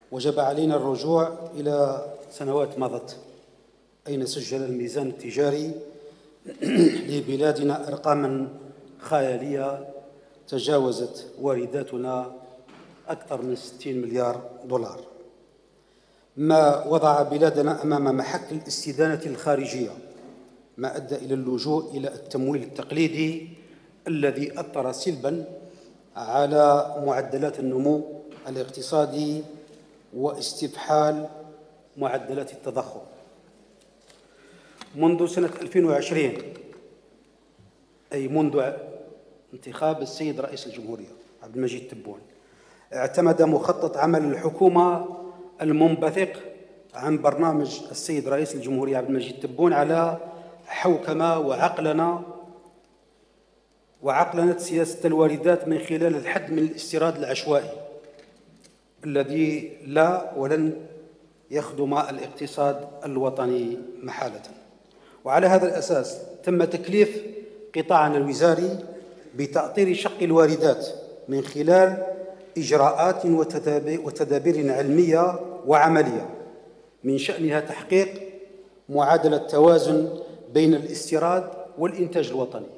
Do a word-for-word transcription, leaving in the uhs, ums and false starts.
وجب علينا الرجوع إلى سنوات مضت، أين سجل الميزان التجاري لبلادنا أرقاماً خيالية تجاوزت وارداتنا أكثر من ستين مليار دولار، ما وضع بلادنا أمام محك الاستدانة الخارجية، ما أدى إلى اللجوء إلى التمويل التقليدي الذي أثر سلباً على معدلات النمو الاقتصادي واستفحال معدلات التضخم. منذ سنة ألفين وعشرين، أي منذ انتخاب السيد رئيس الجمهورية عبد المجيد تبون، اعتمد مخطط عمل الحكومة المنبثق عن برنامج السيد رئيس الجمهورية عبد المجيد تبون على حوكمة وعقلنة وعقلنة سياسة الواردات من خلال الحد من الاستيراد العشوائي الذي لا ولن يخدم الاقتصاد الوطني محالة. وعلى هذا الأساس تم تكليف قطاعنا الوزاري بتأطير شق الواردات من خلال إجراءات وتدابير علمية وعملية من شأنها تحقيق معادلة توازن بين الاستيراد والإنتاج الوطني.